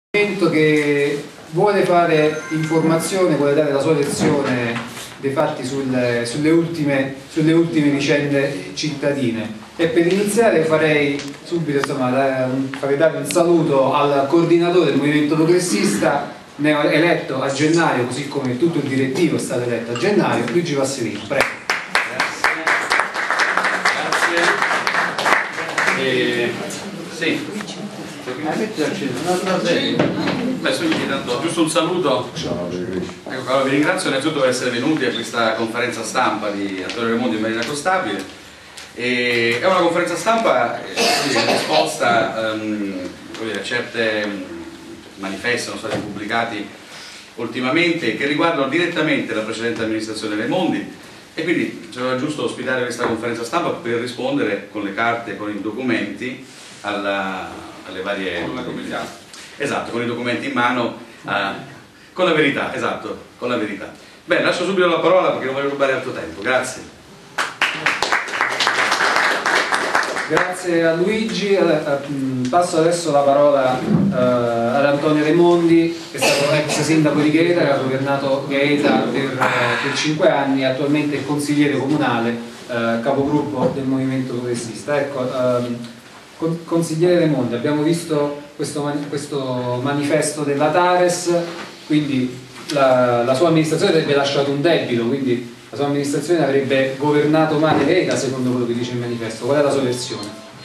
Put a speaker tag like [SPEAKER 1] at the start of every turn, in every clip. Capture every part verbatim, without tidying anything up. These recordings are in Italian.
[SPEAKER 1] Che vuole fare informazione, vuole dare la sua versione dei fatti sulle, sulle, ultime, sulle ultime vicende cittadine. E per iniziare farei subito insomma, un, farei dare un saluto al coordinatore del movimento progressista eletto a gennaio, così come tutto il direttivo è stato eletto a gennaio, Luigi Vasselino. Prego.
[SPEAKER 2] Grazie. Grazie. E, sì. Beh, sono tanto, giusto un saluto. Ecco, allora, vi ringrazio innanzitutto per essere venuti a questa conferenza stampa di Antonio Raimondi e Marina Costabile. E è una conferenza stampa eh, in risposta um, a certe um, manifesti sono stati pubblicati ultimamente che riguardano direttamente la precedente amministrazione Raimondi, e quindi c'era giusto ospitare questa conferenza stampa per rispondere con le carte, con i documenti alla alle varie comunità. Esatto, con i documenti in mano, uh, con la verità, esatto, con la verità. Bene, lascio subito la parola perché non voglio rubare altro tempo. Grazie.
[SPEAKER 1] Grazie a Luigi. Passo adesso la parola uh, ad Antonio Raimondi, che è stato ex sindaco di Gaeta, che ha governato Gaeta per, uh, per cinque anni, attualmente è consigliere comunale, uh, capogruppo del movimento progressista. Ecco, um, Consigliere Raimondi, abbiamo visto questo, man questo manifesto della Tares, quindi la, la sua amministrazione avrebbe lasciato un debito, quindi la sua amministrazione avrebbe governato male Gaeta, secondo quello che dice il manifesto. Qual è la sua versione?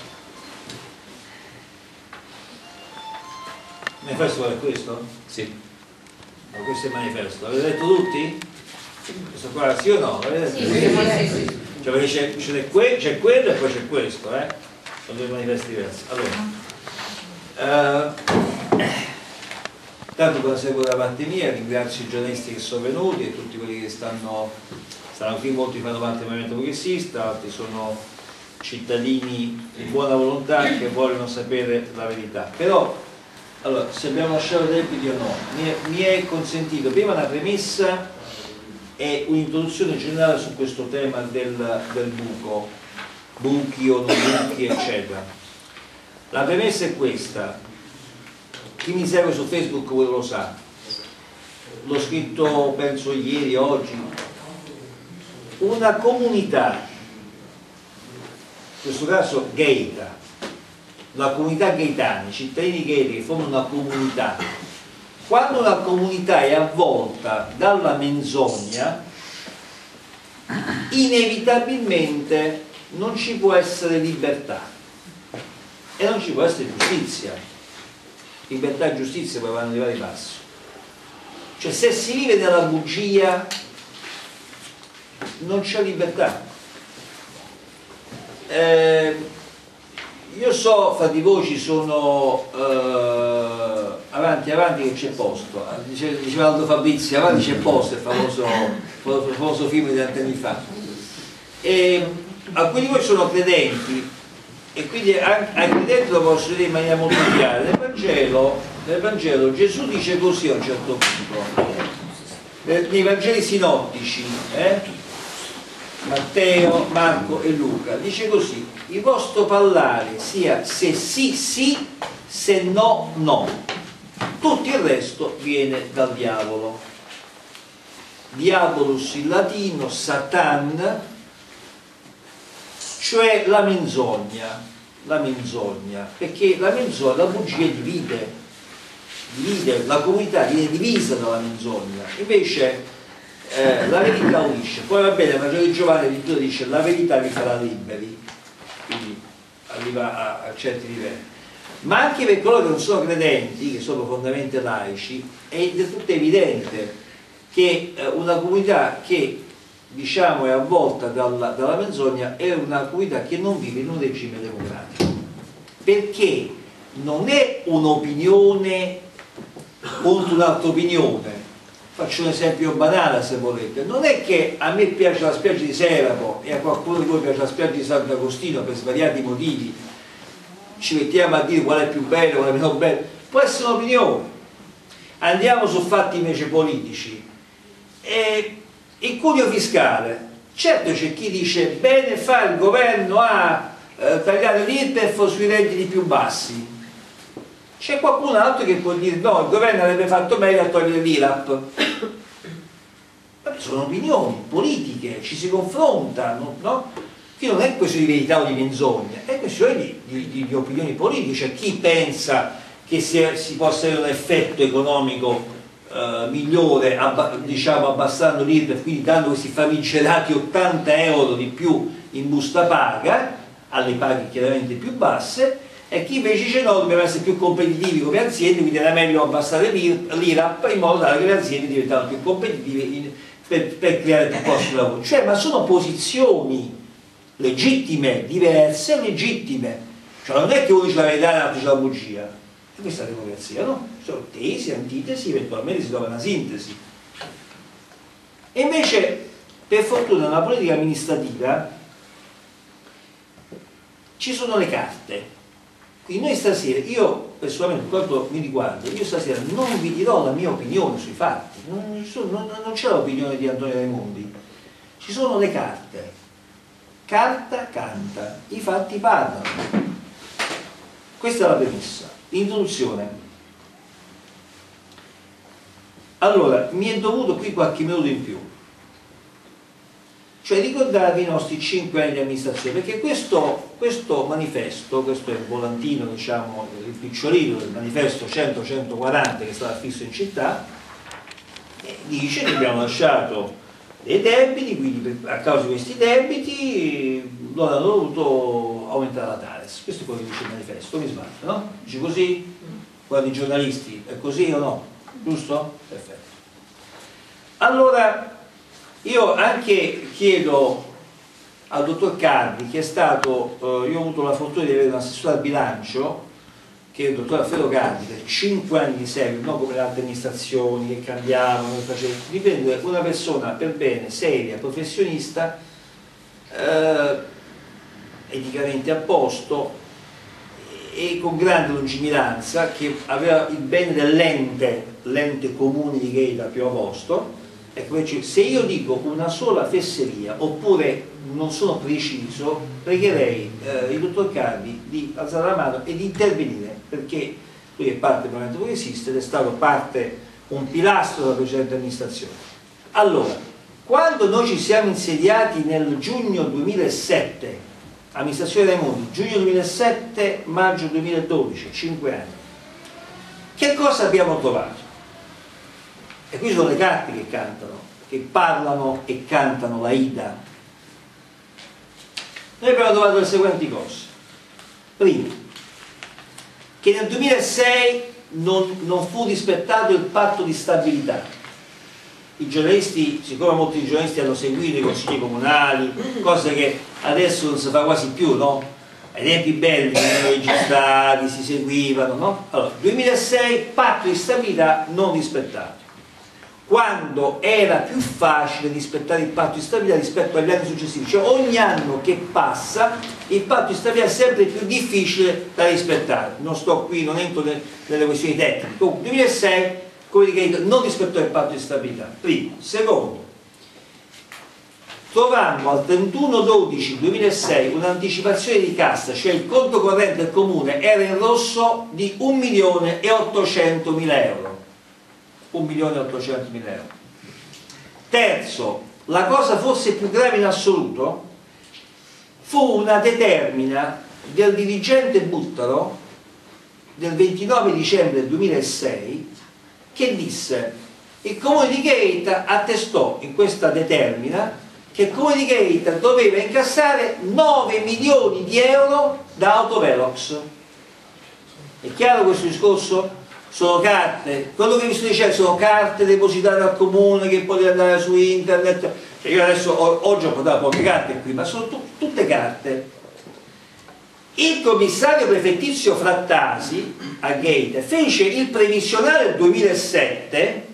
[SPEAKER 3] Il manifesto è questo?
[SPEAKER 1] Sì.
[SPEAKER 3] Ma questo è il manifesto. L'avete letto tutti? Questo qua sì o no? L'avete
[SPEAKER 4] Sì,
[SPEAKER 3] letto?
[SPEAKER 4] sì, sì, sì.
[SPEAKER 3] Cioè perché c'è que quello e poi c'è questo, eh? Sono due manifesti diversi. Allora, uh, tanto cosa seguo da parte mia, ringrazio i giornalisti che sono venuti e tutti quelli che stanno, stanno qui, molti fanno parte del movimento progressista, altri sono cittadini di buona volontà che vogliono sapere la verità. Però, allora, se abbiamo lasciato debiti o no, mi è, mi è consentito prima una premessa e un'introduzione generale su questo tema del, del buco. Buchi o non buchi, eccetera. La premessa è questa: chi mi segue su Facebook quello lo sa, l'ho scritto penso ieri, oggi. Una comunità, in questo caso Gaeta, la comunità gaetana, i cittadini gaetani che formano una comunità, quando una comunità è avvolta dalla menzogna, inevitabilmente non ci può essere libertà e non ci può essere giustizia. Libertà e giustizia poi vanno di vari passi. Cioè, se si vive nella bugia non c'è libertà. Eh, io so, fra di voi ci sono eh, avanti avanti che c'è posto, diceva, diceva Aldo Fabrizio, avanti c'è posto, il famoso, il famoso film di anni fa. E alcuni di voi sono credenti e quindi ai credenti lo posso dire in maniera molto chiara. Nel Vangelo, nel Vangelo Gesù dice così a un certo punto, nei Vangeli sinottici, eh? Matteo, Marco e Luca, dice così: il vostro parlare sia se sì sì, se no no, tutto il resto viene dal diavolo. Diabolus in latino, Satan, cioè la menzogna, la menzogna, perché la menzogna, la bugia divide, divide, la comunità viene divisa dalla menzogna, invece eh, la verità unisce. Poi va bene, ma Vangelo di Giovanni addirittura dice la verità vi farà liberi, quindi arriva a, a certi livelli. Ma anche per coloro che non sono credenti, che sono profondamente laici, è del tutto evidente che eh, una comunità che diciamo è avvolta dalla, dalla menzogna è una comunità che non vive in un regime democratico, perché non è un'opinione contro un'altra opinione. Faccio un esempio banale se volete: non è che a me piace la spiaggia di Seramo e a qualcuno di voi piace la spiaggia di Sant'Agostino, per svariati motivi ci mettiamo a dire qual è più bello, qual è meno bello, può essere un'opinione. Andiamo su fatti invece politici. E il cuneo fiscale, certo c'è chi dice bene fa il governo a eh, tagliare l'I R P E F sui redditi più bassi, C'è qualcun altro che può dire no, il governo avrebbe fatto meglio a togliere l'I R A P. Sono opinioni politiche, ci si confronta, no? Qui non è questione di verità o di menzogna, è questione di, di, di opinioni politiche. Cioè chi pensa che si, si possa avere un effetto economico eh, migliore, abba, diciamo abbassando l'I R P E, quindi dando questi famigerati ottanta euro di più in busta paga, alle paghe chiaramente più basse, e chi invece dice no, dobbiamo essere più competitivi come aziende, quindi era meglio abbassare l'I R A P in modo tale che le aziende diventano più competitive in, per, per creare più posti di lavoro. Cioè, ma sono posizioni legittime, diverse, legittime. Cioè non è che uno dice la verità e l'altro dice la bugia. E questa è la democrazia, no? Sono tesi, antitesi, eventualmente si trova una sintesi. E invece, per fortuna, nella politica amministrativa ci sono le carte. Quindi noi stasera, io personalmente, per quanto mi riguarda, io stasera non vi dirò la mia opinione sui fatti, non, non, non c'è l'opinione di Antonio Raimondi, ci sono le carte, carta canta, i fatti parlano. Questa è la premessa, l'introduzione. Allora, mi è dovuto qui qualche minuto in più, cioè ricordarvi i nostri cinque anni di amministrazione, perché questo, questo manifesto, questo è il volantino, diciamo, il picciolino del manifesto cento centoquaranta che stava fisso in città, e dice che abbiamo lasciato dei debiti, quindi a causa di questi debiti loro hanno dovuto aumentare la Tales. Questo è quello che dice il manifesto, mi sbaglio, no? Dice così? Guardi i giornalisti, è così o no? Giusto? Perfetto. Allora, io anche chiedo al dottor Cardi, che è stato, eh, io ho avuto la fortuna di avere un assessore al bilancio, che è il dottor Alfredo Cardi, per cinque anni di seguito, non come le altre amministrazioni che cambiavano, che facevano, di prendere una persona per bene, seria, professionista, eh, eticamente a posto e con grande lungimiranza, che aveva il bene dell'ente, l'ente comune di Gaeta più a posto. Ecco, se io dico una sola fesseria oppure non sono preciso, pregherei eh, il dottor Cardi di alzare la mano e di intervenire, perché lui è parte del Movimento Progressista ed è stato parte, un pilastro della precedente amministrazione. Allora, quando noi ci siamo insediati nel giugno duemilasette, amministrazione Raimondi, giugno duemilasette, maggio duemiladodici, cinque anni, che cosa abbiamo trovato? E qui sono le carte che cantano, che parlano e cantano la Ida. Noi abbiamo trovato le seguenti cose. Primo, che nel duemilasei non, non fu rispettato il patto di stabilità. I giornalisti, siccome molti giornalisti hanno seguito i consigli comunali, cose che adesso non si fa quasi più, no? Ai tempi belli venivano registrati, si seguivano, no? Allora, duemilasei, patto di stabilità non rispettato, quando era più facile rispettare il patto di stabilità rispetto agli anni successivi. Cioè ogni anno che passa il patto di stabilità è sempre più difficile da rispettare. Non sto qui, non entro nelle questioni tecniche. Comunque duemilasei, come dico, non rispettò il patto di stabilità. Primo. Secondo, trovammo al trentuno dodici duemilasei un'anticipazione di cassa, cioè il conto corrente del comune era in rosso di un milione e ottocentomila euro. un milione e ottocentomila euro. Terzo, la cosa forse più grave in assoluto fu una determina del dirigente Buttaro del ventinove dicembre duemilasei che disse: il comune di Gaeta attestò in questa determina che il comune di Gaeta doveva incassare nove milioni di euro da Autovelox. È chiaro questo discorso? Sono carte, quello che vi sto dicendo sono carte depositate al comune che potete andare su internet. Cioè io adesso ho, oggi ho portato poche carte qui, ma sono tu, tutte carte. Il commissario prefettizio Frattasi a Gaeta fece il previsionale del duemilasette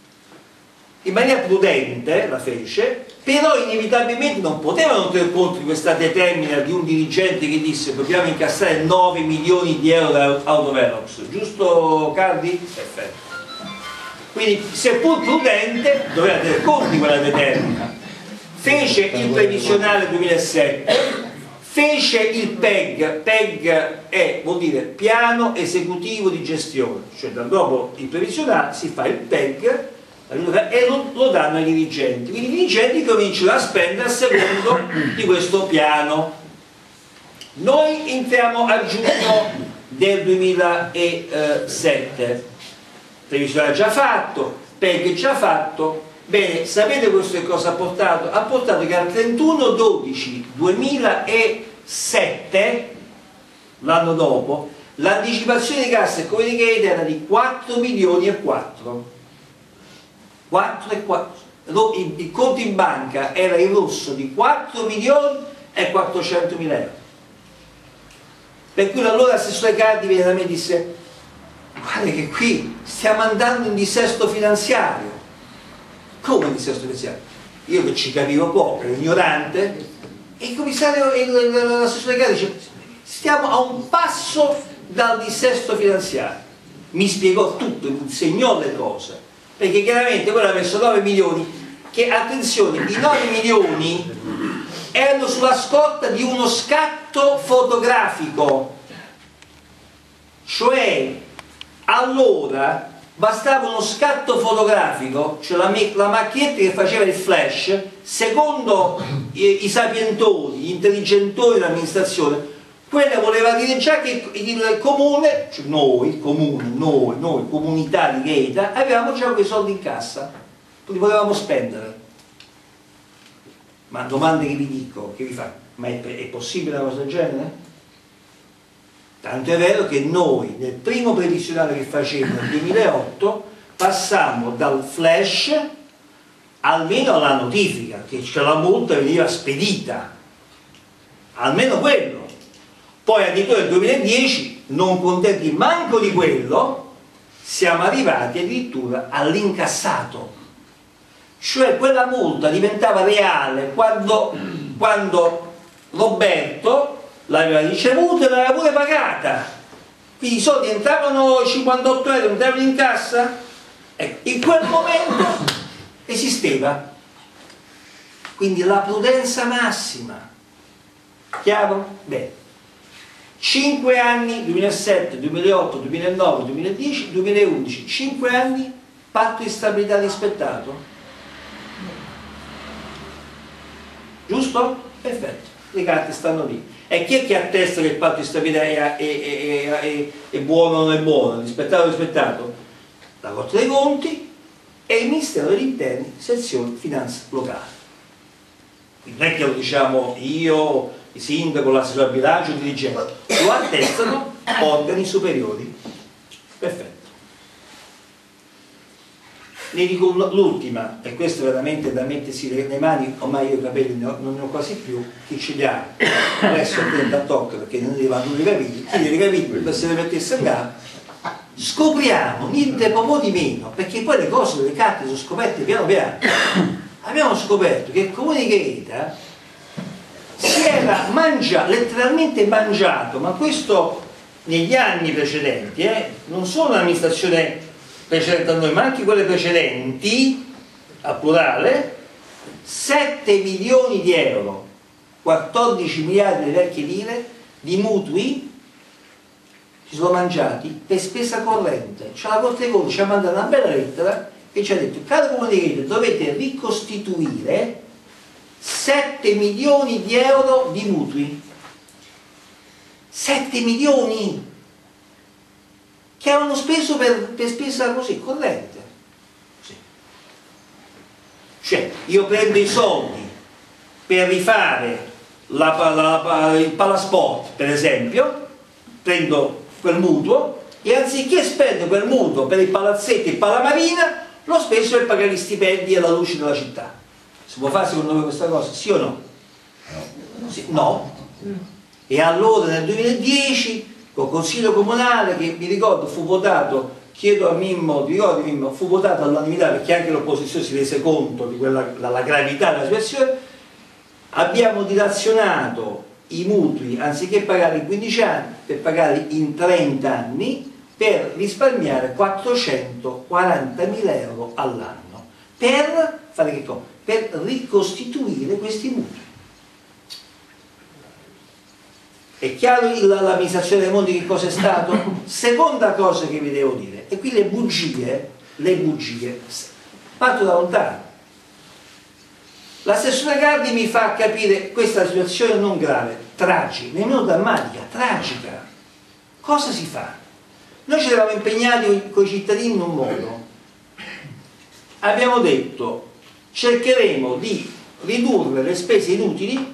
[SPEAKER 3] in maniera prudente, la fece, però inevitabilmente non potevano tener conto di questa determina di un dirigente che disse dobbiamo incassare nove milioni di euro da Autovelox, giusto Cardi? Perfetto. Quindi seppur prudente doveva tener conto di quella determina. Fece il previsionale duemilasette, fece il P E G. P E G è, vuol dire piano esecutivo di gestione, cioè dopo il previsionale si fa il P E G e lo, lo danno ai dirigenti, quindi i dirigenti cominciano a spendere a secondo di questo piano. Noi entriamo a giugno del duemilasette, previsionale già fatto, P E G già fatto. Bene, sapete questo che cosa ha portato? Ha portato che al trentuno dodici duemilasette, l'anno dopo, l'anticipazione di cassa e Communicate era di quattro milioni e quattro. quattro e quattro. Il, il conto in banca era in rosso di quattro milioni e quattrocentomila euro. Per cui allora l'assessore Cardi viene da me e disse: guarda che qui stiamo andando in dissesto finanziario. Come in dissesto finanziario? Io che ci capivo poco, ero ignorante, e il commissario, l'assessore Cardi dice: stiamo a un passo dal dissesto finanziario. Mi spiegò tutto, mi insegnò le cose, perché chiaramente quello aveva messo nove milioni, che attenzione, i nove milioni erano sulla scorta di uno scatto fotografico, cioè allora bastava uno scatto fotografico, cioè la, la macchinetta che faceva il flash, secondo i, i sapientoni, gli intelligentori dell'amministrazione, quella voleva dire già che il comune, cioè noi, il comune, noi, noi, comunità di Gaeta, avevamo già quei soldi in cassa, li volevamo spendere. Ma domande che vi dico, che vi fa, ma è, è possibile una cosa del genere? Tanto è vero che noi nel primo previsionale che facemmo nel duemilaotto passammo dal flash almeno alla notifica, che la multa veniva spedita, almeno quello. Poi addirittura nel duemiladieci, non contenti manco di quello, siamo arrivati addirittura all'incassato. Cioè quella multa diventava reale quando, quando Roberto l'aveva ricevuta e l'aveva pure pagata. Quindi i soldi entravano, cinquantotto euro entravano in cassa. Ecco, in quel momento esisteva. Quindi la prudenza massima. Chiaro? Bene. cinque anni, duemilasette, duemilaotto, duemilanove, duemiladieci, duemilaundici, cinque anni, patto di stabilità rispettato. Giusto? Perfetto, le carte stanno lì. E chi è che attesta che il patto di stabilità è, è, è, è, è buono o non è buono, rispettato o rispettato? La Corte dei Conti e il Ministero degli Interni, sezione finanza locale. Quindi non è che lo diciamo io, il sindaco, l'assessore al bilancio, il dirigente, lo attestano organi superiori. Perfetto. Ne dico l'ultima, e questo veramente da mettersi le mani, ormai io i capelli ne ho, non ne ho quasi più, chi ce li ha adesso attenta a tocco perché non ne vanno i capelli, chi li capelli per se le mettesse là, scopriamo niente proprio di meno, perché poi le cose, le carte sono scoperte piano piano. Abbiamo scoperto che il comune di Gaeta si era mangiato, letteralmente mangiato, ma questo negli anni precedenti, eh, non solo l'amministrazione precedente a noi, ma anche quelle precedenti, a plurale, sette milioni di euro, quattordici miliardi di vecchie lire di mutui si sono mangiati per spesa corrente. Cioè la Corte dei Conti ci ha mandato una bella lettera e ci ha detto: caro comune di Gaeta, dovete ricostituire sette milioni di euro di mutui. sette milioni che avevano speso per, per spesa così, corrente. Sì. Cioè, io prendo i soldi per rifare la, la, la, il palasport, per esempio, prendo quel mutuo e anziché spendere quel mutuo per i palazzetti e palamarina, l'ho speso per pagare gli stipendi e la luce della città. Si può fare secondo voi questa cosa? Sì o no? No. Sì, no. E allora nel duemiladieci col consiglio comunale, che mi ricordo fu votato, chiedo a Mimmo, ti ricordi Mimmo, fu votato all'unanimità perché anche l'opposizione si rese conto di quella, della gravità della situazione, abbiamo dilazionato i mutui anziché pagarli in quindici anni per pagarli in trenta anni per risparmiare quattrocentoquarantamila euro all'anno per fare che cosa? Per ricostituire questi mutui. È chiaro l'amministrazione Tremonti che cosa è stato? Seconda cosa che vi devo dire, e qui le bugie, le bugie partono da lontano. L'assessore Cardi mi fa capire questa situazione non grave, tragica, nemmeno drammatica, tragica. Cosa si fa? Noi ci eravamo impegnati con i cittadini in un modo, abbiamo detto cercheremo di ridurre le spese inutili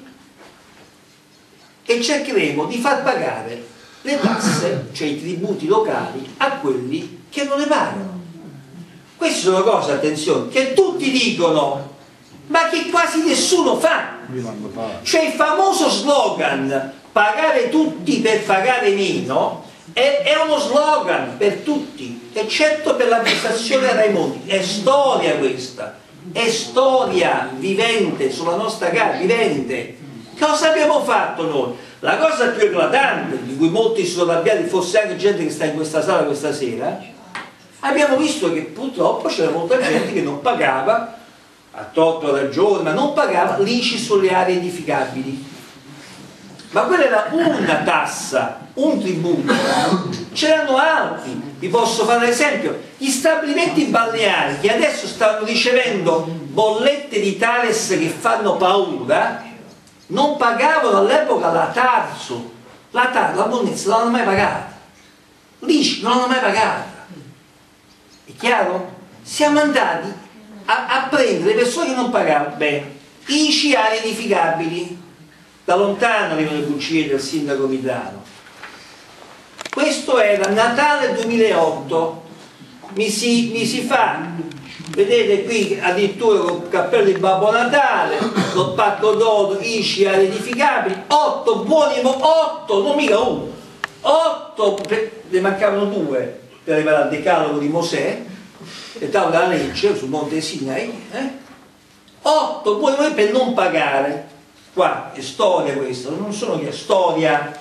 [SPEAKER 3] e cercheremo di far pagare le tasse, cioè i tributi locali, a quelli che non le pagano. Queste sono cose, attenzione, che tutti dicono, ma che quasi nessuno fa. Cioè il famoso slogan pagare tutti per pagare meno è, è uno slogan per tutti, eccetto per l'amministrazione Tremonti. È storia questa, è storia vivente sulla nostra casa, vivente. Cosa abbiamo fatto noi? La cosa più eclatante, di cui molti si sono arrabbiati, forse anche gente che sta in questa sala questa sera, abbiamo visto che purtroppo c'era molta gente che non pagava, a torto ragione, ma non pagava l'I C I sulle aree edificabili. Ma quella era una tassa, un tributo. C'erano altri, vi posso fare un esempio, gli stabilimenti balneari che adesso stanno ricevendo bollette di Thales che fanno paura, non pagavano all'epoca la Tarsu, la Tarsu, la Bonnezza non l'hanno mai pagata, l'I C I non l'hanno mai pagata. È chiaro? Siamo andati a, a prendere le persone che non pagavano. Beh, I C I aree edificabili, da lontano venivano le bugie del sindaco Mitrano. Questo era Natale duemilaotto, mi si, mi si fa, vedete qui addirittura con il cappello di Babbo Natale, col pacco d'oro, I C I aree edificabili, otto buoni, otto, non mica uno, otto, ne mancavano due per arrivare al decalogo di Mosè, e tavola della legge sul Monte Sinai, eh? otto buoni per non pagare. Qua è storia questa, non sono che è storia.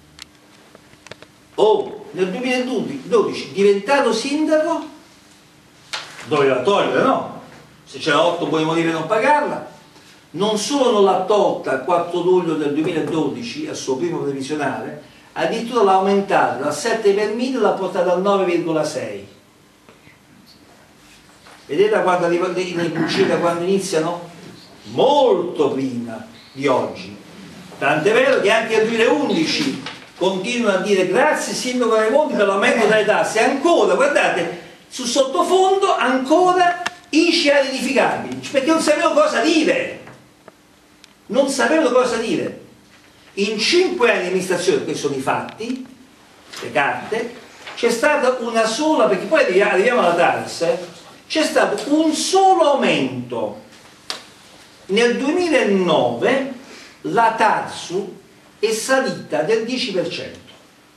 [SPEAKER 3] Oh, nel duemiladodici diventato sindaco doveva togliere, no? Se c'era otto buoni motivi per non pagarla, non solo non l'ha tolta il quattro luglio del duemiladodici al suo primo previsionale, addirittura l'ha aumentata dal sette per mille e l'ha portata al nove virgola sei. Vedete quando le bugie da quando iniziano? Molto prima di oggi, tant'è vero che anche nel duemilaundici continuano a dire grazie sindaco Tremonti per l'aumento delle tasse, ancora, guardate, su sottofondo ancora I C I aree edificabili, perché non sapevano cosa dire, non sapevano cosa dire. In cinque anni di amministrazione, questi sono i fatti, le carte, c'è stata una sola, perché poi arriviamo alla Thales, eh, c'è stato un solo aumento. Nel duemilanove la Tarsu è salita del dieci per cento,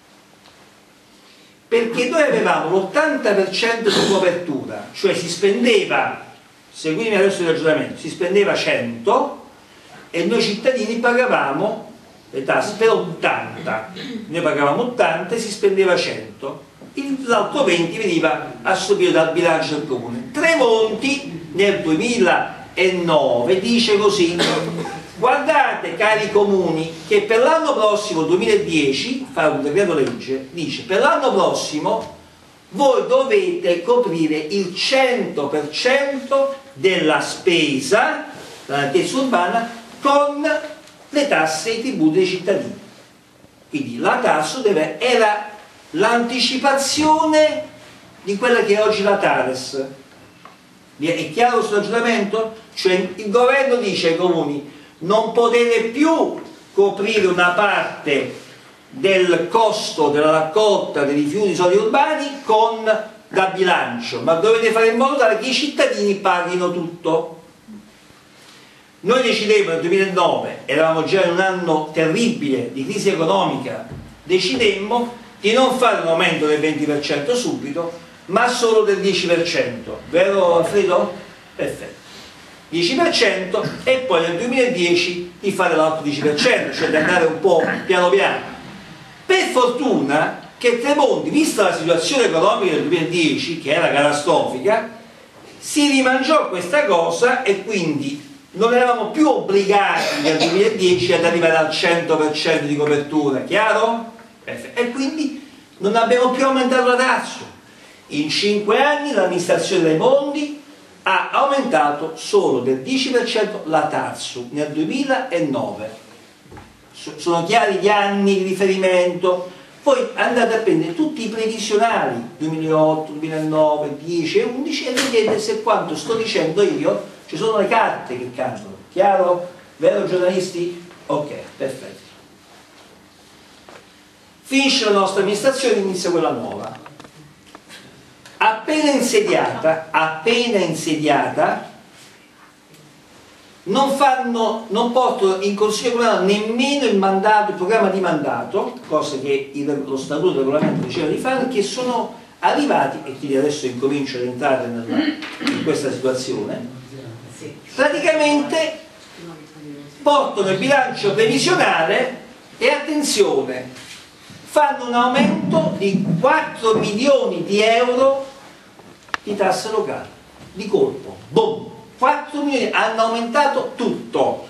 [SPEAKER 3] perché noi avevamo l'ottanta per cento di copertura, cioè si spendeva, seguitemi adesso il ragionamento, si spendeva cento e noi cittadini pagavamo le tasse per ottanta, noi pagavamo ottanta e si spendeva cento, l'altro venti veniva assorbito dal bilancio del comune. Tremonti nel duemilanove dice così: guardate cari comuni che per l'anno prossimo, duemiladieci, fa un decreto legge, dice per l'anno prossimo voi dovete coprire il cento per cento della spesa della nettezza urbana con le tasse e i tributi dei cittadini. Quindi la tassa deve, era l'anticipazione di quella che è oggi la Thales. È chiaro questo ragionamento? Cioè il governo dice ai comuni: non potete più coprire una parte del costo della raccolta dei rifiuti solidi urbani con da bilancio, ma dovete fare in modo tale che i cittadini paghino tutto. Noi decidemmo nel duemilanove, eravamo già in un anno terribile di crisi economica, decidemmo di non fare un aumento del venti per cento subito, ma solo del dieci per cento, vero Alfredo? Perfetto, dieci per cento, e poi nel duemiladieci di fare l'altro dieci per cento, cioè di andare un po' piano piano. Per fortuna che Tremonti, vista la situazione economica del duemiladieci, che era catastrofica, si rimangiò questa cosa e quindi non eravamo più obbligati nel duemiladieci ad arrivare al cento per cento di copertura, chiaro? E quindi non abbiamo più aumentato la Tazzu. In cinque anni l'amministrazione dei Mondi ha aumentato solo del dieci per cento la Tazzu nel duemilanove. Sono chiari gli anni di riferimento. Poi andate a prendere tutti i previsionali duemilaotto, duemilanove, dieci e undici e vedete se quanto sto dicendo io, ci sono le carte che cantano. Chiaro? Vero giornalisti? Ok, perfetto. Finisce la nostra amministrazione, inizia quella nuova. Appena insediata, appena insediata, non fanno, non portano in consiglio comunale nemmeno il mandato, il programma di mandato, cosa che il, lo statuto del regolamento diceva di fare, che sono arrivati, e quindi adesso incomincio ad entrare nella, in questa situazione, praticamente portano il bilancio previsionale e attenzione, fanno un aumento di quattro milioni di euro di tasse locali, di colpo, boom! quattro milioni, hanno aumentato tutto.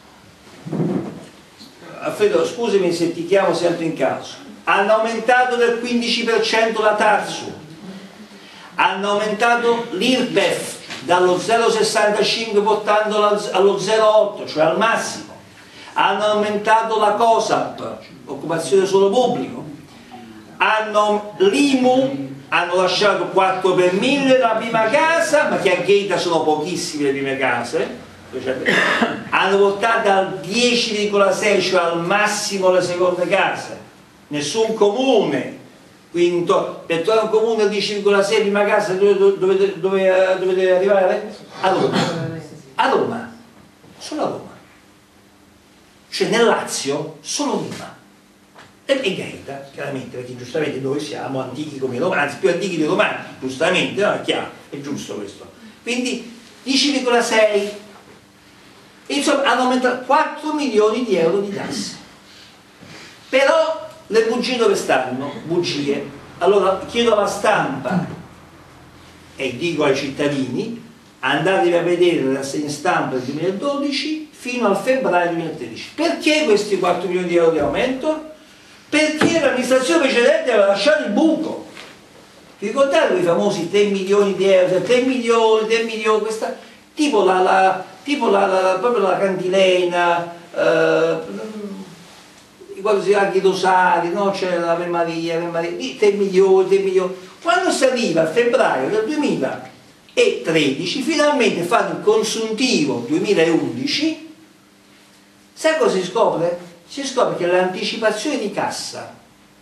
[SPEAKER 3] Alfredo, scusami se ti chiamo sempre in caso. Hanno aumentato del quindici per cento la Tazzu, hanno aumentato l'I R P E F dallo zero virgola sessantacinque portandola allo zero virgola otto, cioè al massimo, hanno aumentato la COSAP, occupazione solo pubblico, hanno l'I M U, hanno lasciato quattro per mille la prima casa, ma che a Gaeta sono pochissime le prime case, hanno portato al dieci virgola sei, cioè al massimo le seconde case. Nessun comune, quindi per trovare un comune al dieci virgola sei prima casa dove, dove, dove, dove deve arrivare? A Roma. A Roma, solo a Roma. Cioè nel Lazio solo Roma. E Gaeta, chiaramente, perché giustamente noi siamo antichi come i romani, anzi più antichi dei romani, giustamente, no? È chiaro, è giusto questo. Quindi dieci virgola sei, insomma hanno aumentato quattro milioni di euro di tasse. Però le bugie dove stanno? Bugie. Allora chiedo alla stampa e dico ai cittadini, andatevi a vedere la rassegna stampa del duemiladodici fino al febbraio duemilatredici. Perché questi quattro milioni di euro di aumento? Perché l'amministrazione precedente aveva lasciato il buco. Vi ricordate quei famosi tre milioni di euro, tre milioni, tre milioni, questa, tipo la, la, tipo la, la, proprio la cantilena, eh, quando si anche i rosari, no? C'è l'Ave Maria, l'Ave Maria, tre milioni, tre milioni. Quando si arriva a febbraio del duemilatredici, finalmente fanno il consuntivo duemilaundici, sai cosa si scopre? Si scopre che l'anticipazione di cassa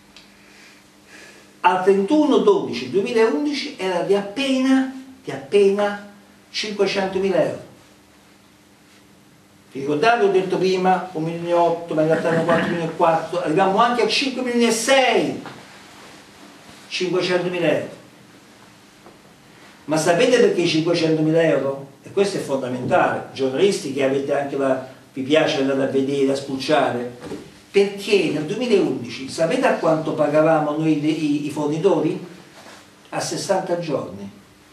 [SPEAKER 3] al trentuno dodici duemilaundici era di appena, di appena cinquecentomila euro. Vi ricordate? Ho detto prima un milione e otto, ma in realtà erano quattro milioni e quattro, arriviamo anche a cinque milioni e sei, cinquecentomila euro. Ma sapete perché cinquecentomila euro? E questo è fondamentale, giornalisti che avete anche la... vi piace andare a vedere, a spulciare, perché nel duemilaundici sapete a quanto pagavamo noi i, i fornitori? A sessanta giorni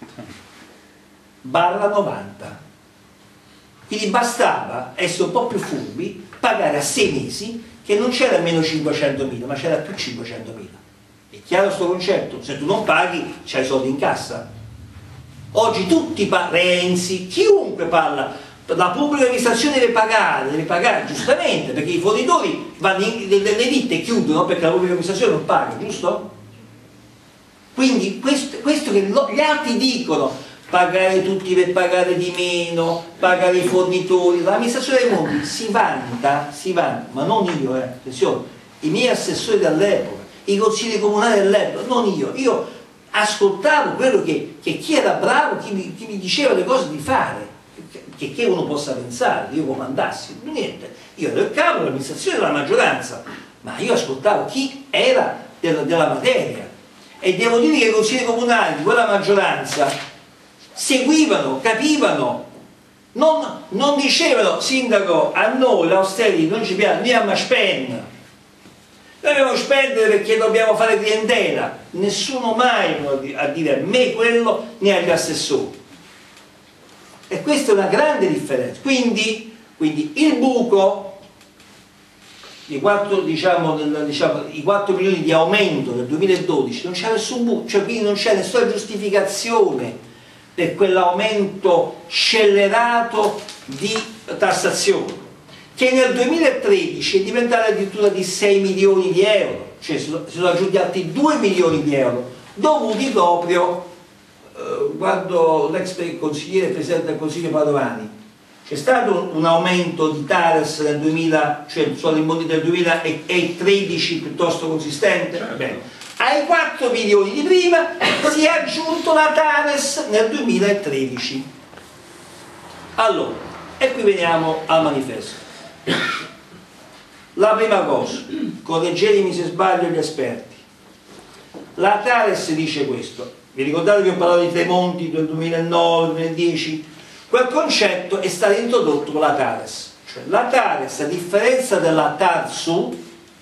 [SPEAKER 3] barra novanta, quindi bastava essere un po' più furbi, pagare a sei mesi che non c'era meno cinquecentomila ma c'era più cinquecentomila. È chiaro sto concetto? Se tu non paghi c'hai i soldi in cassa. Oggi tutti, Renzi, chiunque parla, la pubblica amministrazione deve pagare, deve pagare giustamente, perché i fornitori vanno in, le, le ditte chiudono perché la pubblica amministrazione non paga, giusto? Quindi questo, questo che lo, gli altri dicono, pagare tutti per pagare di meno, pagare i fornitori, l'amministrazione dei Mondi si vanta, si vanta, ma non io, eh, attenzione, i miei assessori dall'epoca, i consigli comunali dell'epoca, non io, io ascoltavo quello che, che chi era bravo, chi mi, chi mi diceva le cose di fare, che, che uno possa pensare, io comandassi, niente, io ero il capo dell'amministrazione della maggioranza, ma io ascoltavo chi era della, della materia, e devo dire che i consigli comunali di quella maggioranza seguivano, capivano, non, non dicevano sindaco a noi l'Austeri non ci piace, andiamo a spendere, noi dobbiamo spendere perché dobbiamo fare clientela, nessuno mai a dire a me quello né agli assessori. E questa è una grande differenza. Quindi, quindi il buco, i quattro, diciamo, diciamo, i quattro milioni di aumento del duemiladodici, non c'è nessun buco, cioè quindi non c'è nessuna giustificazione per quell'aumento scellerato di tassazione, che nel duemilatredici è diventata addirittura di sei milioni di euro, cioè si sono aggiunti altri due milioni di euro, dovuti proprio, eh, guardo l'ex consigliere presidente del Consiglio Padovani, c'è stato un aumento di TARES nel duemila, cioè solo in del duemilatredici piuttosto consistente? Bene. Ai quattro milioni di prima si è aggiunto la TARES nel duemilatredici. Allora, e qui veniamo al manifesto. La prima cosa, correggetemi se sbaglio gli esperti, la TARES dice questo, vi ricordate che ho parlato di Tremonti del duemilanove, duemiladieci? Quel concetto è stato introdotto con la TARES, cioè la TARES, a differenza della TARSU,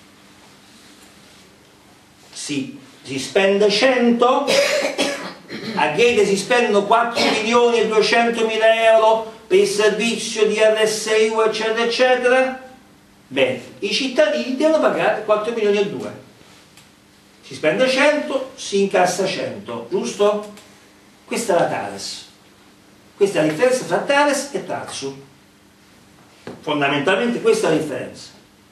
[SPEAKER 3] si, si spende cento, a Gaeta si spendono quattro milioni e duecentomila euro per il servizio di R S U eccetera eccetera. Bene, i cittadini devono pagare quattro milioni e due, si spende cento, si incassa cento, giusto? Questa è la TARES. Questa è la differenza tra TARES e TARSU. Fondamentalmente questa è la differenza.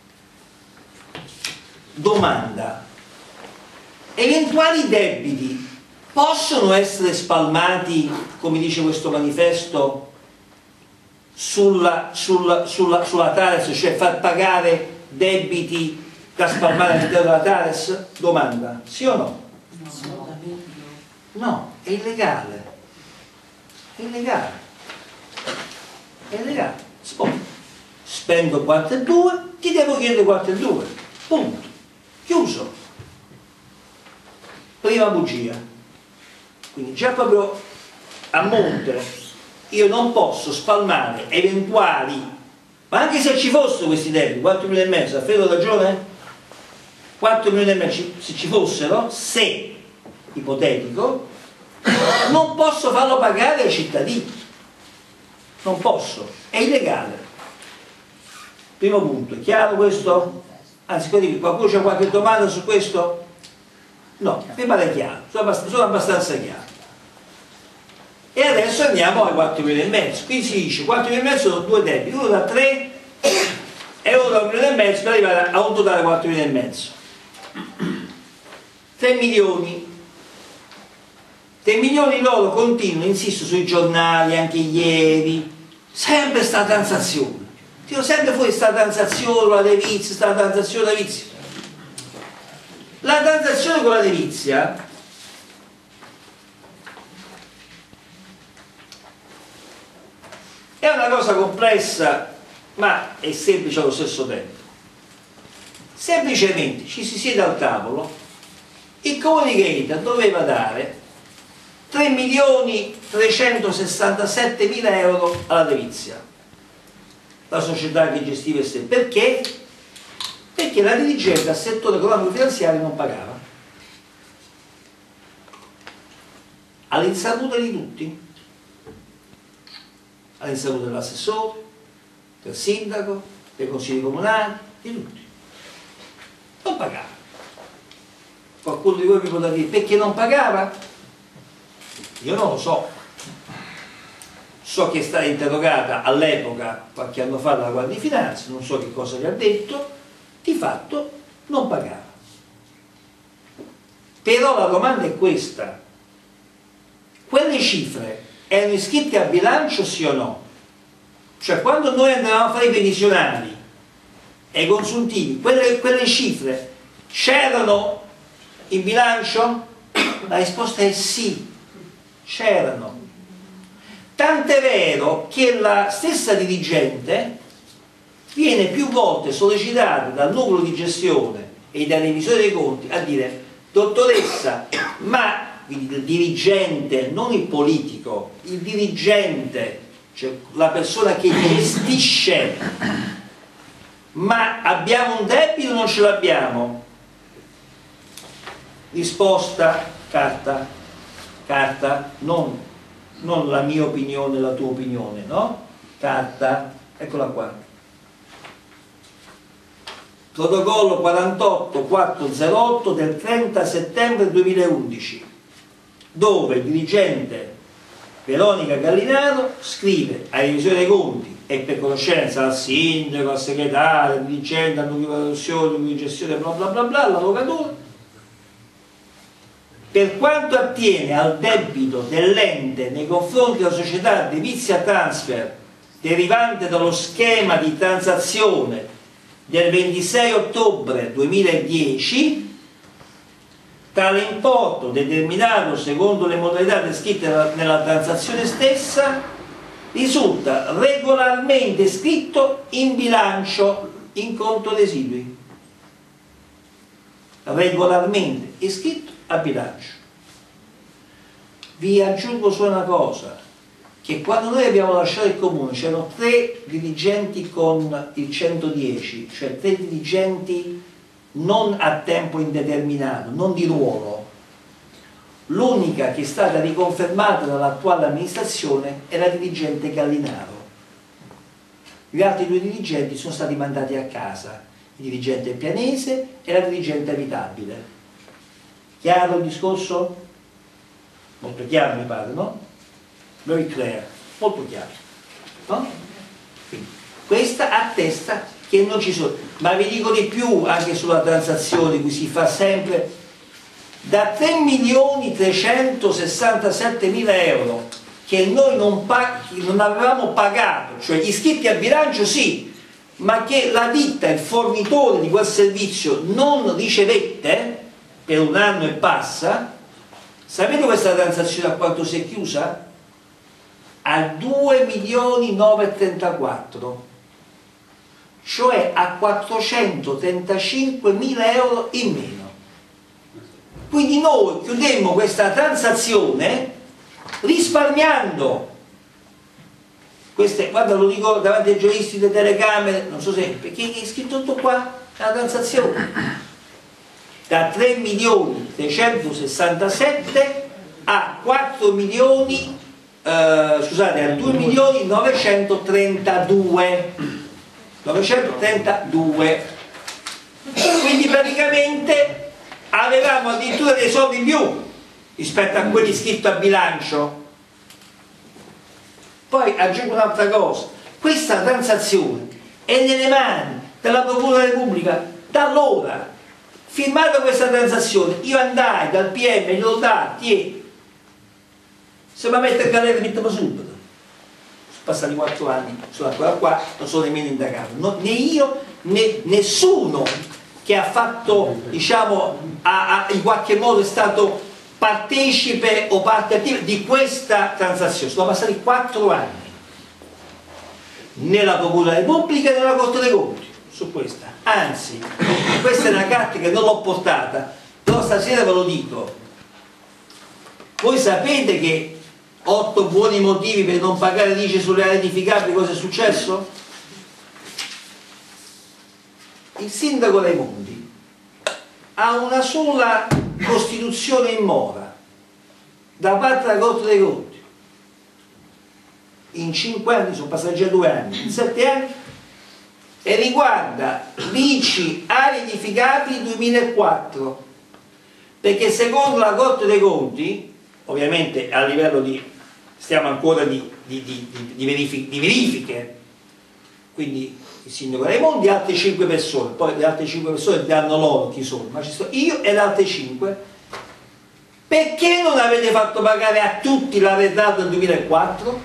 [SPEAKER 3] Domanda: eventuali debiti possono essere spalmati, come dice questo manifesto, sulla, sulla, sulla, sulla TARES, cioè far pagare debiti da spalmare all'interno della TARES? Domanda: sì o no? No, è illegale. È illegale, è illegale. Spendo quattro e due, ti devo chiedere quattro e due, punto, chiuso. Prima bugia. Quindi già proprio a monte io non posso spalmare eventuali, ma anche se ci fossero questi debiti, quattro milioni e mezzo, Alfredo ha ragione? quattro milioni e mezzo se ci fossero, se ipotetico, non posso farlo pagare ai cittadini, non posso, è illegale. Primo punto, è chiaro questo? Anzi, qualcuno c'ha qualche domanda su questo? No, mi pare chiaro, sono abbastanza, sono abbastanza chiaro. E adesso andiamo ai quattro milioni e mezzo. Qui si dice quattro milioni e mezzo sono due debiti, uno da tre e uno da un milione e mezzo per arrivare a un totale quattro milioni e mezzo. tre milioni. tre milioni loro continuano, insisto, sui giornali, anche ieri, sempre sta transazione. Tiro sempre fuori sta transazione, la devizia, sta transazione, la devizia. La transazione con la devizia è una cosa complessa, ma è semplice allo stesso tempo. Semplicemente ci si siede al tavolo, il Comune di Gaeta doveva dare tre milioni trecentosessantasette mila euro alla devizia, la società che gestiva il settore. Perché? Perché la dirigente al settore economico finanziario non pagava, all'insaputa di tutti, all'insaputa dell'assessore, del sindaco, dei consigli comunali, di tutti. Non pagava. Qualcuno di voi mi potrà dire perché non pagava? Io non lo so. So che è stata interrogata all'epoca, qualche anno fa, dalla Guardia di Finanza, non so che cosa gli ha detto, di fatto non pagava. Però la domanda è questa: quelle cifre erano iscritte a bilancio sì o no? Cioè quando noi andavamo a fare i previsionali e i consuntivi, quelle, quelle cifre c'erano in bilancio? La risposta è sì, c'erano. Tant'è vero che la stessa dirigente viene più volte sollecitata dal nucleo di gestione e dai revisori dei conti a dire: dottoressa, ma il dirigente, non il politico, il dirigente, cioè la persona che gestisce, ma abbiamo un debito o non ce l'abbiamo? Risposta: carta, carta, non. non la mia opinione, la tua opinione, no? Carta, eccola qua. Protocollo quarantotto quattrocentotto del trenta settembre duemilaundici, dove il dirigente Veronica Gallinaro scrive ai revisori dei conti e per conoscenza al sindaco, al segretario, al dirigente, al nucleo di produzione, al nucleo di gestione, bla bla bla bla, all'avvocatura, per quanto attiene al debito dell'ente nei confronti della società Devizia Transfer derivante dallo schema di transazione del ventisei ottobre duemiladieci, tale importo, determinato secondo le modalità descritte nella, nella transazione stessa, risulta regolarmente iscritto in bilancio in conto residui. Regolarmente iscritto a bilancio. Vi aggiungo solo una cosa, che quando noi abbiamo lasciato il comune c'erano tre dirigenti con il centodieci, cioè tre dirigenti non a tempo indeterminato, non di ruolo. L'unica che è stata riconfermata dall'attuale amministrazione è la dirigente Gallinaro. Gli altri due dirigenti sono stati mandati a casa, il dirigente Pianese e la dirigente Abitabile. Chiaro il discorso? Molto chiaro mi pare, no? Very clear, molto chiaro, no? Quindi, questa attesta che non ci sono, ma vi dico di più anche sulla transazione cui si fa sempre da tre milioni trecentosessantasette mila euro che noi non, non avevamo pagato, cioè iscritti a bilancio sì, ma che la ditta, il fornitore di quel servizio non ricevette per un anno e passa. Sapete questa transazione a quanto si è chiusa? A due milioni novecentotrentaquattro, cioè a quattrocentotrentacinquemila euro in meno. Quindi noi chiudemmo questa transazione risparmiando queste, guarda, lo dico davanti ai giornalisti delle telecamere, non so se, perché è scritto tutto qua, la transazione da tre milioni trecentosessantasette a quattro milioni, eh, scusate, a due milioni novecentotrentadue, quindi praticamente avevamo addirittura dei soldi in più rispetto a quelli iscritti a bilancio. Poi aggiungo un'altra cosa, questa transazione è nelle mani della Procura della Repubblica da allora. Firmata questa transazione, io andai dal P M e glielo dai, se mi mette in galera mettiamo subito. Sono passati quattro anni, sono ancora qua, non sono nemmeno indagato, no, né io né nessuno che ha fatto, diciamo, ha, ha, in qualche modo è stato partecipe o parte attiva di questa transazione. Sono passati quattro anni nella Procura della Repubblica e nella Corte dei Conti su questa. Anzi, questa è una carta che non l'ho portata, però stasera ve lo dico. Voi sapete che otto buoni motivi per non pagare l'I C E sulle aree edificabili, cosa è successo? Il sindaco Raimondi ha una sola costituzione in mora da parte della Corte dei Conti. In cinque anni, sono passati già due anni, in sette anni, e riguarda l'I C I aree edificabili duemilaquattro, perché secondo la Corte dei Conti, ovviamente a livello di, stiamo ancora di, di, di, di, verifiche, di verifiche, quindi il sindaco Raimondi e altre cinque persone, poi le altre cinque persone danno loro chi sono, ma ci sto io e le altre cinque. Perché non avete fatto pagare a tutti l'arretrato del duemilaquattro?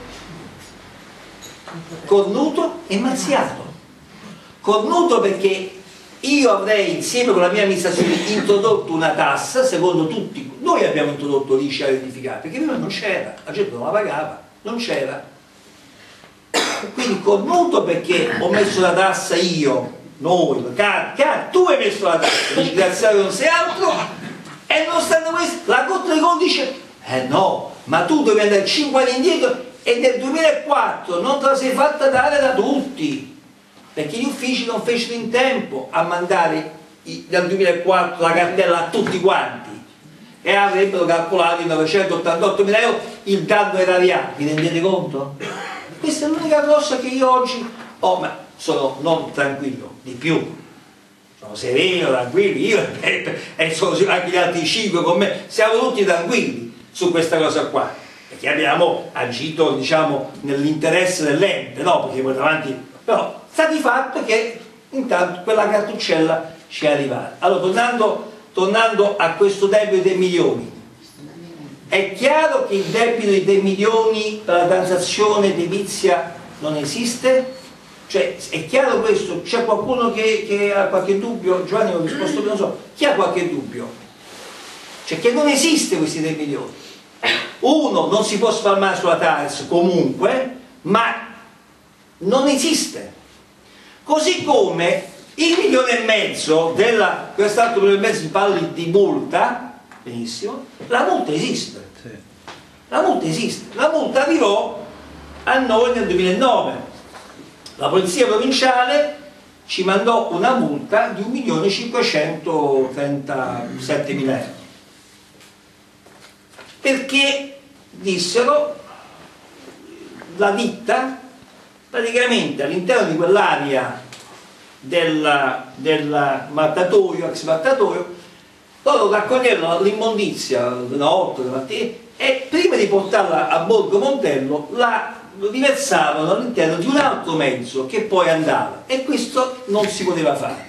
[SPEAKER 3] Cornuto e Mazziato. Cornuto perché io avrei insieme con la mia amministrazione introdotto una tassa, secondo tutti, noi abbiamo introdotto l'I C I aree edificabili, perché prima non c'era, la gente non la pagava, non c'era. Quindi cornuto perché ho messo la tassa io, noi, car, car, tu hai messo la tassa, dici grazie a Dio non sei altro, e non stanno questi, la Corte dei Conti dice, eh no, ma tu devi andare cinque anni indietro e nel duemilaquattro non te la sei fatta dare da tutti, perché gli uffici non fecero in tempo a mandare dal duemilaquattro la cartella a tutti quanti, e avrebbero calcolato in novecentottantottomila euro il danno erariale. Vi rendete conto? Questa è l'unica cosa che io oggi ho, ma sono non tranquillo, di più. Sono sereno, tranquillo, io e, e sono anche gli altri cinque con me, siamo tutti tranquilli su questa cosa qua, perché abbiamo agito, diciamo, nell'interesse dell'ente, no? Perché poi davanti, però sta di fatto che intanto quella cartuccella ci è arrivata. Allora, tornando, tornando a questo debito dei milioni, è chiaro che il debito di dei milioni per la transazione edilizia non esiste? Cioè, è chiaro questo? C'è qualcuno che, che ha qualche dubbio? Giovanni ho risposto che non so. Chi ha qualche dubbio? Cioè che non esiste questi tre milioni. Uno, non si può spalmare sulla Tares comunque, ma non esiste. Così come il milione e mezzo della, quest'altro milione e mezzo si parla di multa, benissimo, la multa esiste. La multa esiste. La multa arrivò a noi nel duemilanove. La polizia provinciale ci mandò una multa di un milione cinquecentotrentasette mila euro perché dissero la ditta praticamente all'interno di quell'area del, del mattatoio, ex mattatoio, loro raccoglievano l'immondizia alle otto della mattina e prima di portarla a Borgo Montello la riversavano all'interno di un altro mezzo che poi andava, e questo non si poteva fare.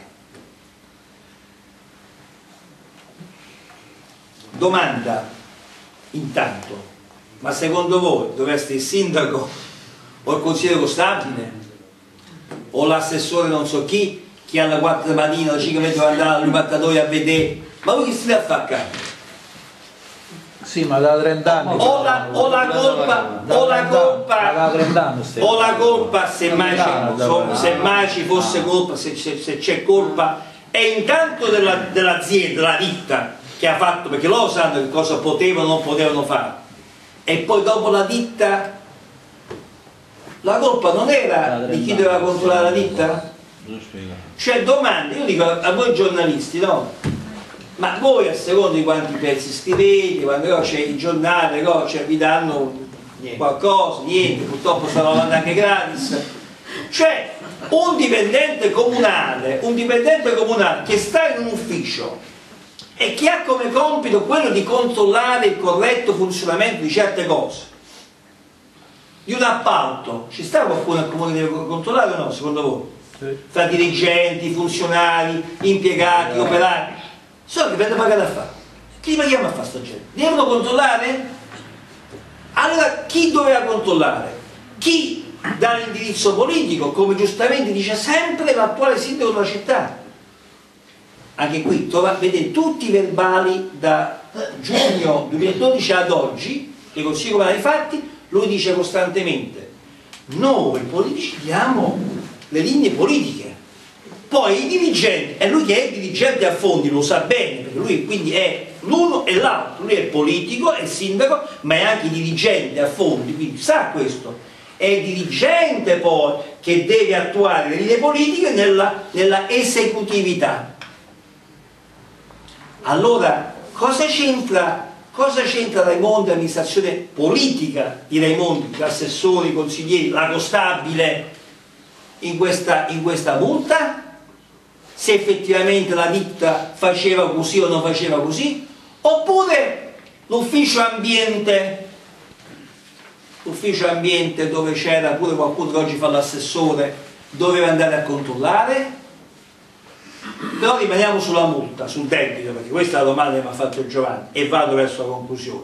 [SPEAKER 3] Domanda intanto, ma secondo voi dovreste il sindaco o il consigliere constabile o l'assessore non so chi che alle quattro di mattina alle cinque deve andare all'imbattatoio a vedere, ma lui che si deve fare a capo?
[SPEAKER 4] Sì, ma da trenta anni.
[SPEAKER 3] O la, o la colpa, o la colpa, o la colpa, se mai, se mai ci fosse colpa, se, se, se c'è colpa, è intanto dell'azienda, della ditta che ha fatto, perché loro sanno che cosa potevano o non potevano fare, e poi dopo la ditta, la colpa non era di chi doveva controllare la ditta? Cioè domande, io dico a voi giornalisti, no? Ma voi a seconda di quanti pezzi scrivete, quando c'è il giornale, no, cioè, vi danno niente. Qualcosa, niente, purtroppo stanno andando anche gratis. Cioè un dipendente comunale, un dipendente comunale che sta in un ufficio e che ha come compito quello di controllare il corretto funzionamento di certe cose, di un appalto, ci sta qualcuno al comune che deve controllare o no, secondo voi? Sì. Tra dirigenti, funzionari, impiegati, sì, operari. Solo che vengono pagati a fare. Chi li paghiamo a fare sta gente? Devono controllare? Allora chi doveva controllare? Chi dà l'indirizzo politico, come giustamente dice sempre l'attuale sindaco della città? Anche qui trova, vedete tutti i verbali da giugno duemiladodici ad oggi, che Consiglio Comunale dei Fatti, lui dice costantemente: noi politici diamo le linee politiche. Poi i dirigenti, e lui che è dirigente a fondi lo sa bene, perché lui quindi è l'uno e l'altro, lui è politico, è sindaco, ma è anche dirigente a fondi, quindi sa questo. È il dirigente poi che deve attuare le linee politiche nella, nella esecutività. Allora, cosa c'entra cosa c'entra Raimondi, l'amministrazione politica di Raimondi, gli assessori, i consiglieri, la constabile in questa, in questa multa? Se effettivamente la ditta faceva così o non faceva così, oppure l'ufficio ambiente, l'ufficio ambiente dove c'era pure qualcuno che oggi fa l'assessore, doveva andare a controllare. Però rimaniamo sulla multa, sul debito, perché questa è la domanda che mi ha fatto Giovanni e vado verso la conclusione.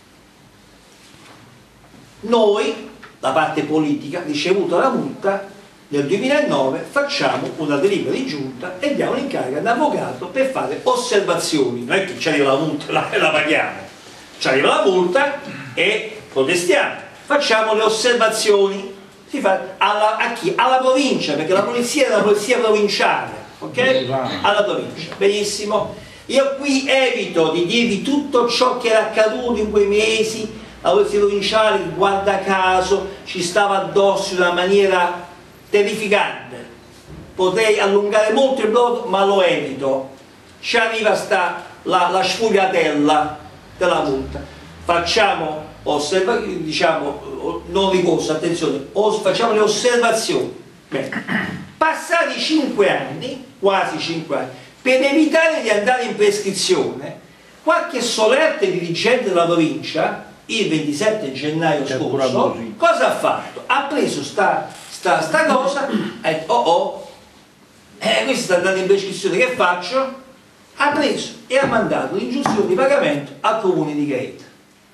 [SPEAKER 3] Noi, la parte politica, ricevuta la multa, nel duemilanove facciamo una delibera di giunta e diamo l'incarico all'avvocato per fare osservazioni. Non è che ci arriva la multa e la, la paghiamo, ci arriva la multa e protestiamo, facciamo le osservazioni. Si fa alla, a chi? Alla provincia, perché la polizia è una polizia provinciale, ok? Alla provincia, benissimo. Io qui evito di dirvi tutto ciò che era accaduto in quei mesi. La polizia provinciale, guarda caso, ci stava addosso in una maniera terrificante. Potrei allungare molto il brodo, ma lo evito. Ci arriva sta, la, la sfugliatella della multa. Facciamo osserva, diciamo, non ricorso, attenzione, os, facciamo le osservazioni. Bene. Passati cinque anni, quasi cinque anni, per evitare di andare in prescrizione, qualche solerte dirigente della provincia, il ventisette gennaio scorso, cosa ha fatto? Ha preso sta, sta, sta cosa e ha detto, oh oh, eh, questo sta andando in prescrizione, che faccio? Ha preso e ha mandato l'ingiunzione di pagamento al comune di Gaeta.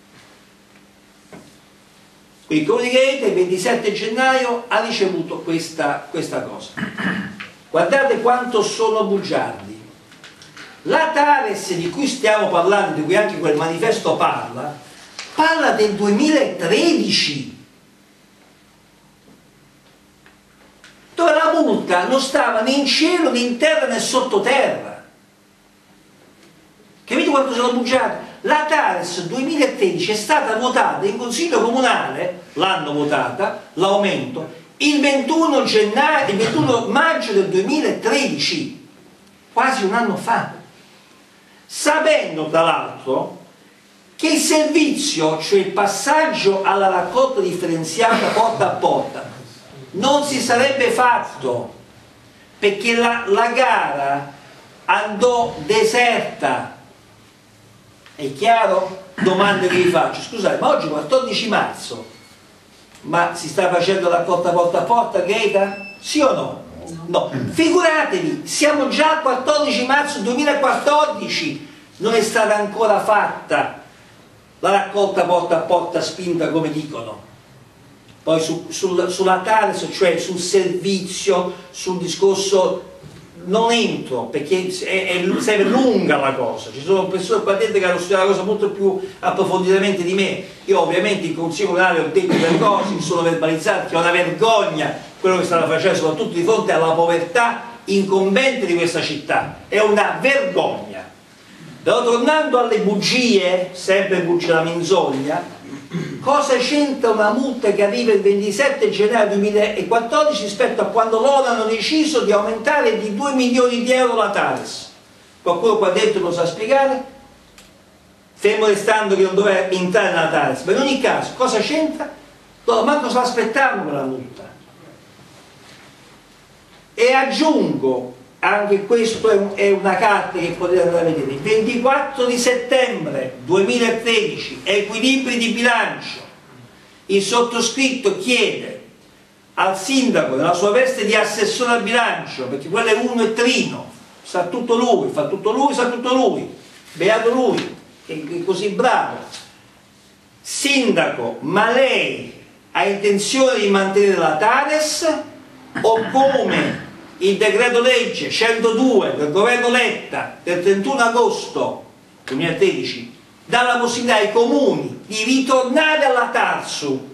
[SPEAKER 3] Il comune di Gaeta il ventisette gennaio ha ricevuto questa, questa cosa. Guardate quanto sono bugiardi. La Tares di cui stiamo parlando, di cui anche quel manifesto parla, parla del duemilatredici, dove la multa non stava né in cielo né in terra né sottoterra. Capite quanto sono bugiardi? La Tares duemilatredici è stata votata in consiglio comunale, l'hanno votata, l'aumento, il ventuno gennaio, il ventuno maggio del duemilatredici, quasi un anno fa, sapendo tra l'altro che il servizio, cioè il passaggio alla raccolta differenziata porta a porta, non si sarebbe fatto perché la, la gara andò deserta. È chiaro? Domande che vi faccio. Scusate, ma oggi è quattordici marzo, ma si sta facendo la raccolta porta a porta, Gaeta? Sì o no? No. Figuratevi, siamo già al quattordici marzo duemilaquattordici, non è stata ancora fatta la raccolta porta a porta spinta come dicono. Poi su, sul, sulla Tares, cioè sul servizio, sul discorso non entro perché è, è, serve lunga la cosa, ci sono persone qua dentro che hanno studiato la cosa molto più approfonditamente di me. Io ovviamente in consiglio comunale ho detto delle cose, mi sono verbalizzato che è una vergogna quello che stanno facendo, soprattutto di fronte alla povertà incombente di questa città, è una vergogna. Però tornando alle bugie, sempre bugie la menzogna, cosa c'entra una multa che arriva il ventisette gennaio duemilaquattordici rispetto a quando loro hanno deciso di aumentare di due milioni di euro la Tares? Qualcuno qua dentro lo sa spiegare? Fermo restando che non doveva entrare nella Tares, ma in ogni caso cosa c'entra? Loro manco se l'aspettavano per la multa. E aggiungo, anche questo è una carta che potete andare a vedere, il ventiquattro di settembre duemilatredici, equilibri di bilancio, il sottoscritto chiede al sindaco nella sua veste di assessore al bilancio, perché quello è uno e trino, sa tutto lui, fa tutto lui, sa tutto lui, beato lui, che è così bravo. Sindaco, ma lei ha intenzione di mantenere la Tares o come il decreto legge centodue del governo Letta del trentuno agosto duemilatredici dà la possibilità ai comuni di ritornare alla Tarsu,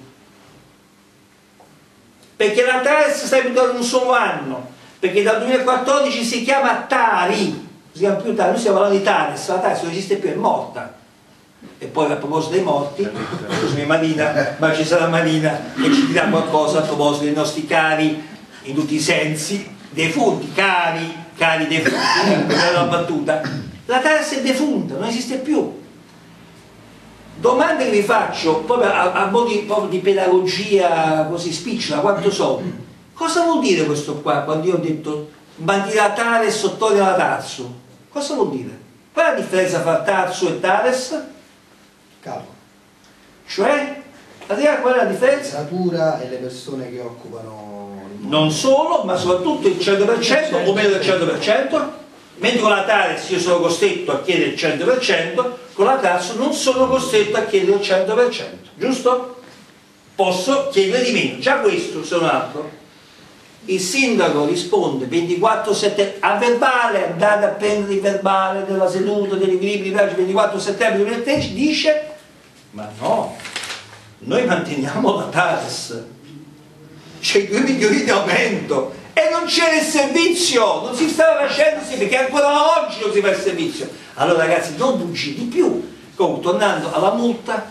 [SPEAKER 3] perché la Tares sta durando un solo anno, perché dal duemilaquattordici si chiama Tari, si chiama più Tari, noi stiamo parlando di Tares, la Tares non esiste più, è morta. E poi a proposito dei morti, scusami Marina, ma ci sarà Marina che ci dirà qualcosa a proposito dei nostri cari in tutti i sensi, defunti, cari, cari defunti, quella è una battuta. La Tares è defunta, non esiste più. Domande che vi faccio, proprio a, a modo di, proprio di pedagogia così spicciola, quanto so. Cosa vuol dire questo qua, quando io ho detto bandire la Tares o togliere la Tarsu? Cosa vuol dire? Qual è la differenza tra Tarsu e Tares?
[SPEAKER 5] Calma.
[SPEAKER 3] Cioè, qual è la differenza?
[SPEAKER 5] La natura e le persone che occupano il
[SPEAKER 3] non solo, ma soprattutto il cento per cento o meno del cento per cento, mentre con la Tares io sono costretto a chiedere il cento per cento, con la Tarsu non sono costretto a chiedere il cento per cento, giusto? Posso chiedere di meno, già questo se non altro. Il sindaco risponde ventiquattro settembre, a verbale, andate a prendere il verbale della seduta degli equilibri di bilancio ventiquattro settembre duemilatredici, dice ma no, noi manteniamo la Tares, c'è due milioni di aumento e non c'era il servizio, non si stava facendo, sì, perché ancora oggi non si fa il servizio. Allora ragazzi, non bugie di più. Comunque, tornando alla multa,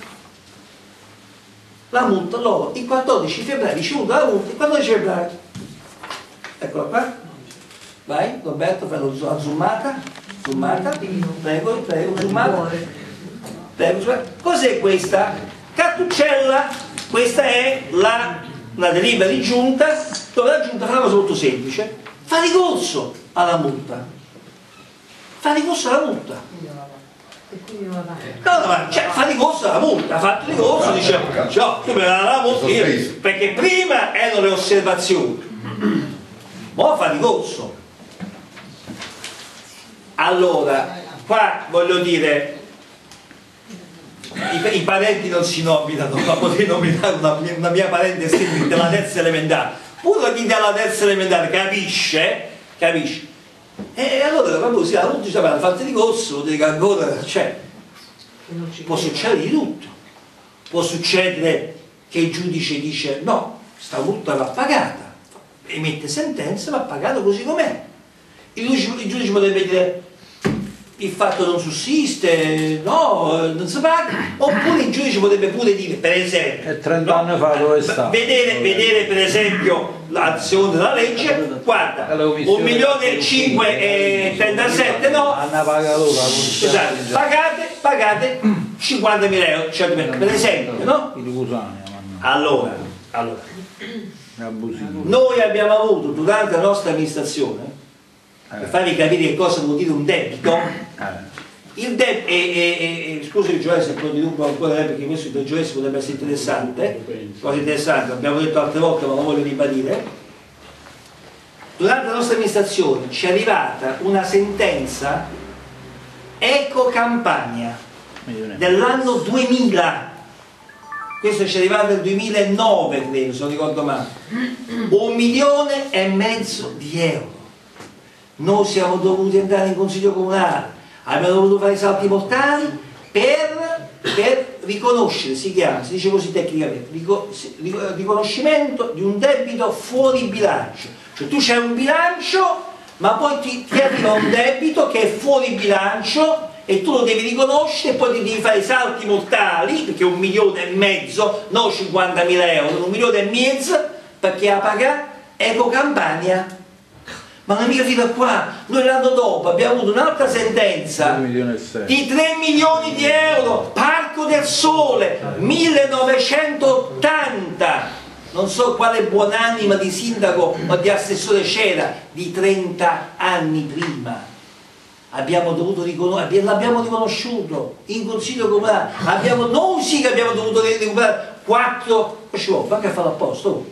[SPEAKER 3] la multa loro il quattordici febbraio ricevuta la multa, il quattordici febbraio, eccola qua, vai Roberto, fai la zoomata, zoomata, prego, prego, zoomata. Cos'è questa? Cartuccella. Questa è la, una delibera di giunta, dove la giunta fa una cosa molto semplice: fa ricorso alla multa. Fa ricorso alla multa. No, no, cioè, fa ricorso alla multa, ha fatto ricorso, dice, no, tu me la multa, perché prima erano le osservazioni, ora fa ricorso. Allora, qua voglio dire, i, i parenti non si nominano, ma potrei nominare una, una mia parente della terza elementare, pure chi della terza elementare capisce, capisce. E allora quando si ha tutti hanno fatto ricorso, vuol dire che ancora, cioè, può succedere di tutto. Può succedere che il giudice dice no, sta multa va pagata, emette sentenza, va pagata così com'è. Il giudice, il giudice potrebbe dire il fatto non sussiste, no, non si paga, oppure il giudice potrebbe pure dire, per esempio,
[SPEAKER 4] e trenta anni fa dove sta?
[SPEAKER 3] Vedere, vedere per esempio l'azione della legge, guarda, un milione e cinque e trentasette no, scusate, pagate, pagate cinquantamila euro, cioè, per esempio, no? Allora, allora, noi abbiamo avuto durante la nostra amministrazione, per farvi capire che cosa vuol dire un debito, il debito, e, e, e scusi Gioele se poi dilungo ancora perché questo del Gioele potrebbe essere interessante, cosa interessante, l'abbiamo detto altre volte ma lo voglio ribadire. Durante la nostra amministrazione ci è arrivata una sentenza Eco Campania dell'anno duemila, questo ci è arrivato nel duemilanove credo, se non ricordo male, un milione e mezzo di euro. Noi siamo dovuti andare in consiglio comunale, abbiamo dovuto fare i salti mortali per, per riconoscere, si chiama, si dice così tecnicamente, riconoscimento di un debito fuori bilancio. Cioè tu c'hai un bilancio ma poi ti, ti arriva un debito che è fuori bilancio e tu lo devi riconoscere e poi ti devi fare i salti mortali, perché un milione e mezzo, non cinquantamila euro, un milione e mezzo, perché a pagare Eco Campania. Ma non è mica fino a qua, noi l'anno dopo abbiamo avuto un'altra sentenza di tre milioni di euro, Parco del Sole, millenovecentottanta, non so quale buonanima di sindaco o di assessore c'era, di trenta anni prima. Abbiamo dovuto riconoscere, l'abbiamo riconosciuto in consiglio comunale, abbiamo, noi sì che abbiamo dovuto recuperare quattro, ci vuole, va che fa l'apposto.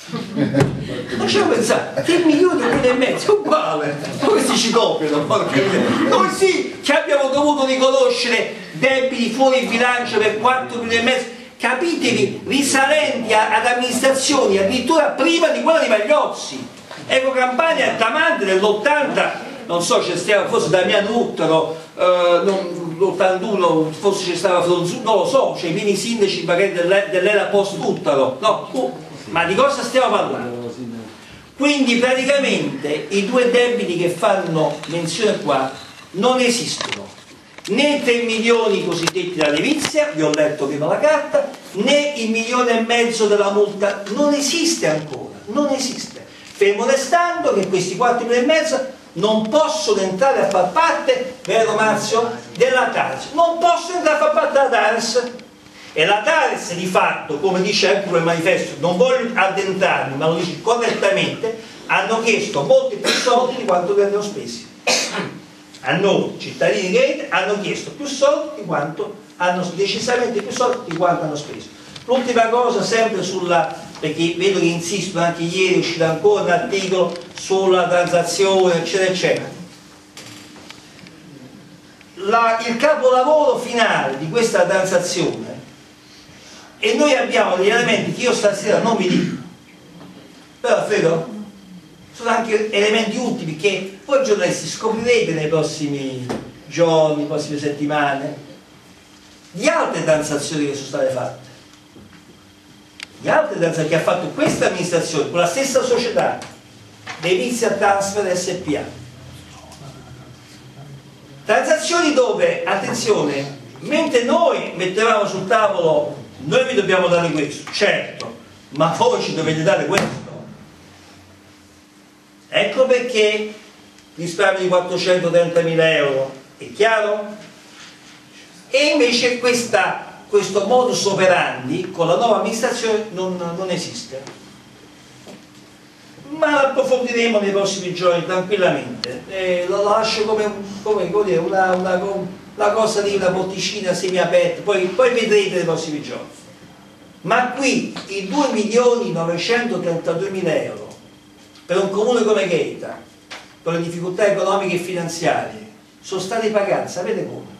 [SPEAKER 3] Non ci ho pensato, tre milioni e mezzo, uguale, questi ci copiano, noi sì che abbiamo dovuto riconoscere debiti fuori bilancio per quattro milioni e mezzo, capitevi, risalenti a, ad amministrazioni addirittura prima di quella di Magliozzi. Eco Campania è Tamante dell'ottanta, non so, c'è stato forse Damiano Uttaro, eh, l'ottantuno forse c'è stava Fronzulli, non lo so, c'è i primi sindaci magari dell'era post Uttaro, no? Uh. Ma di cosa stiamo parlando? Quindi praticamente i due debiti che fanno menzione qua non esistono, né tre milioni cosiddetti da Levizia, vi ho letto prima la carta, né il milione e mezzo della multa, non esiste ancora, non esiste, fermo restando che questi quattro milioni e mezzo non possono entrare a far parte, vero Marzio, della TARES, non possono entrare a far parte della TARES. E la TARES di fatto, come dice anche quel manifesto, non voglio addentrarmi, ma lo dice correttamente, hanno chiesto molti più soldi di quanto vengono spesi. A noi, cittadini di Gaeta, hanno chiesto più soldi di quanto hanno, decisamente più soldi di quanto hanno speso. L'ultima cosa, sempre sulla, perché vedo che insistono, anche ieri è uscito ancora un articolo sulla transazione, eccetera, eccetera. La, il capolavoro finale di questa transazione, e noi abbiamo degli elementi che io stasera non vi dico, però Alfredo sono anche elementi utili che voi giornalisti scoprirete nei prossimi giorni, nelle prossime settimane, di altre transazioni che sono state fatte, di altre transazioni che ha fatto questa amministrazione con la stessa società, Levizia Transfer S P A, transazioni dove, attenzione, mentre noi mettevamo sul tavolo noi vi dobbiamo dare questo, certo, ma voi ci dovete dare questo. Ecco perché risparmio di quattrocentotrentamila euro, è chiaro? E invece questa, questo modus operandi con la nuova amministrazione non, non esiste. Ma lo approfondiremo nei prossimi giorni tranquillamente. Eh, lo lascio come, come, come dire, una, una, una cosa di una botticina semiaperta, poi, poi vedrete nei prossimi giorni. Ma qui i due milioni novecentotrentaduemila euro per un comune come Gaeta, con le difficoltà economiche e finanziarie, sono stati pagati, sapete come?